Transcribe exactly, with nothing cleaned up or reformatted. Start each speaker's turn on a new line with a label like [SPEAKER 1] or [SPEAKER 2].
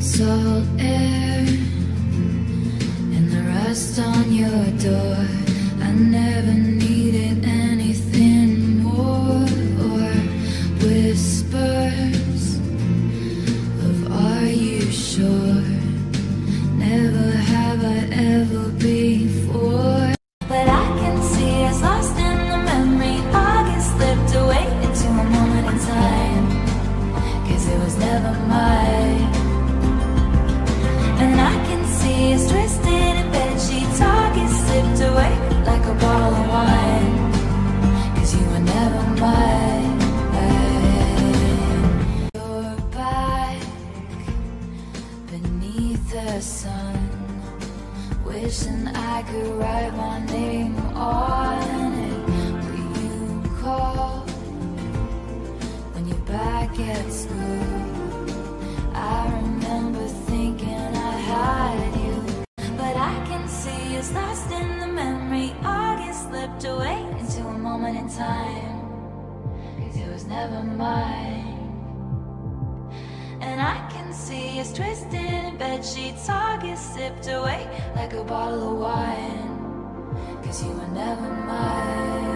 [SPEAKER 1] salt air and the rust on your door. I never needed anything more, or whispers of "Are you sure?" Never have I ever before. But I can see us lost in the memory. August slipped away into a moment in time, 'cause it was never mine. And I can see us twisted in bedsheets. August slipped away like a bottle of wine, 'cause you were never mine. You're back beneath the sun, wishing I could write my name on it. Will you call when you're back at school? I remember thinking I had you, but I can see us lost in the memory. August slipped away into a moment in time, 'cause it was never mine. And I can see us twisted in bedsheets. August sipped away like a bottle of wine, 'cause you were never mine.